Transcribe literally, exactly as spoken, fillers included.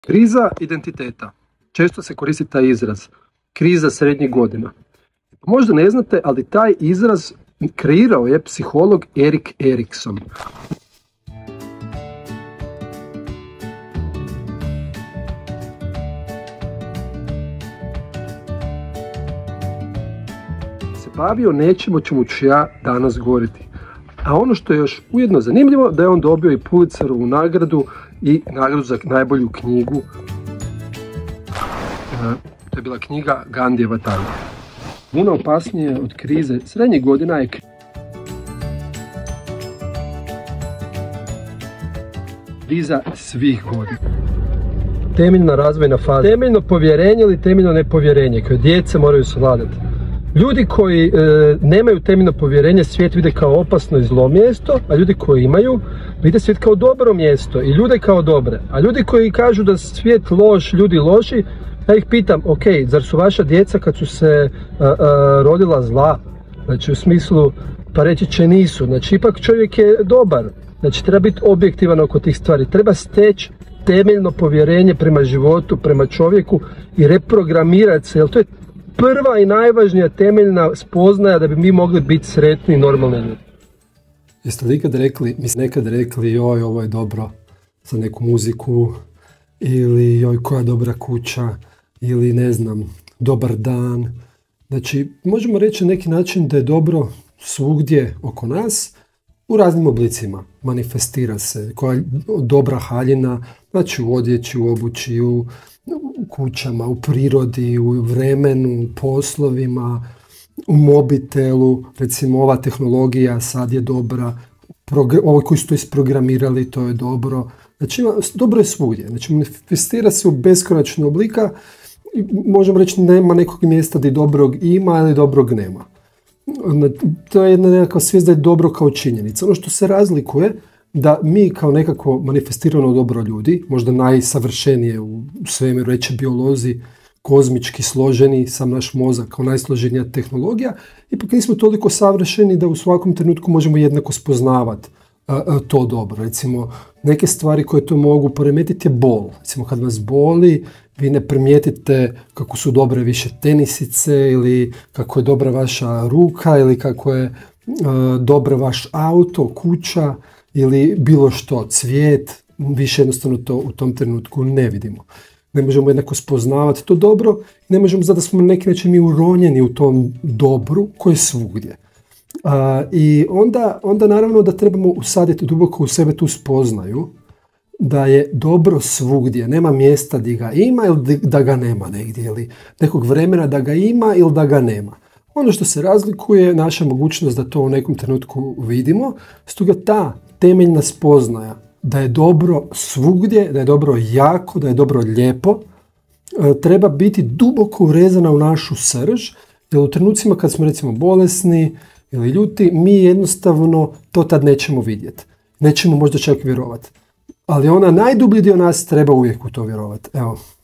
Kriza identiteta. Često se koristi taj izraz. Kriza srednjih godina. Možda ne znate, ali taj izraz kreirao je psiholog Erik Erikson. Se bavio nečim o čemu ću ja danas govoriti. A ono što je još ujedno zanimljivo, da je on dobio i Pulitzerovu nagradu i nagradu za najbolju knjigu. To je bila knjiga Gandijeva tajna. Puno opasnije od krize srednjih godina je kriza svih godina. Temeljna razvojna faza. Temeljno povjerenje ili temeljno nepovjerenje koje djeca moraju savladati. Ljudi koji e, nemaju temeljno povjerenje svijet vide kao opasno i zlo mjesto, a ljudi koji imaju vide svijet kao dobro mjesto i ljude kao dobre. A ljudi koji kažu da svijet loš, ljudi loši, ja ih pitam, ok, zar su vaša djeca kad su se a, a, rodila zla? Znači u smislu, pa reći će nisu. Znači ipak čovjek je dobar. Znači treba biti objektivan oko tih stvari. Treba steći temeljno povjerenje prema životu, prema čovjeku i reprogramirati se, jer to je prva i najvažnija temeljna spoznaja da bi mi mogli biti sretni i normalni ljudi. Jeste li ikad rekli, mislim nekad rekli, joj, ovo je dobro za neku muziku, ili joj, koja dobra kuća, ili ne znam, dobar dan. Znači, možemo reći na neki način da je dobro svugdje oko nas, u raznim oblicima. Manifestira se, koja je dobra haljina, znači u odjeći, u obući, u u kućama, u prirodi, u vremenu, u poslovima, u mobitelu, recimo ova tehnologija sad je dobra, ovo koji su to isprogramirali, to je dobro. Znači, dobro je svugdje. Znači, manifestira se u beskonačnu oblika i možemo reći nema nekog mjesta gdje dobrog ima ili dobrog nema. To je jedna nekakva svijest da je dobro kao činjenica. Ono što se razlikuje da mi kao nekako manifestirano dobro ljudi, možda najsavršenije u svemiru, reći biolozi, kozmički složeni, sam naš mozak kao najsloženija tehnologija, ipak nismo toliko savršeni da u svakom trenutku možemo jednako spoznavati to dobro. Recimo, neke stvari koje to mogu poremetiti je bol. Recimo, kad vas boli, vi ne primijetite kako su dobre više tenisice ili kako je dobra vaša ruka ili kako je uh, dobra vaš auto, kuća ili bilo što, cvijet, više jednostavno to u tom trenutku ne vidimo. Ne možemo jednako spoznavati to dobro, ne možemo zato da smo na neki način mi uronjeni u tom dobru koje je svugdje. Uh, I onda, onda naravno da trebamo usaditi duboko u sebe tu spoznaju da je dobro svugdje, nema mjesta gdje ga ima ili da ga nema negdje, ili nekog vremena da ga ima ili da ga nema. Ono što se razlikuje je naša mogućnost da to u nekom trenutku vidimo, stoga ta temeljna spoznaja da je dobro svugdje, da je dobro jako, da je dobro lijepo, treba biti duboko urezana u našu srž, jer u trenucima kad smo recimo bolesni ili ljuti, mi jednostavno to tad nećemo vidjeti. Nećemo možda čak vjerovati. Ali ona najdublji dio nas treba uvijek u to vjerovati. Evo.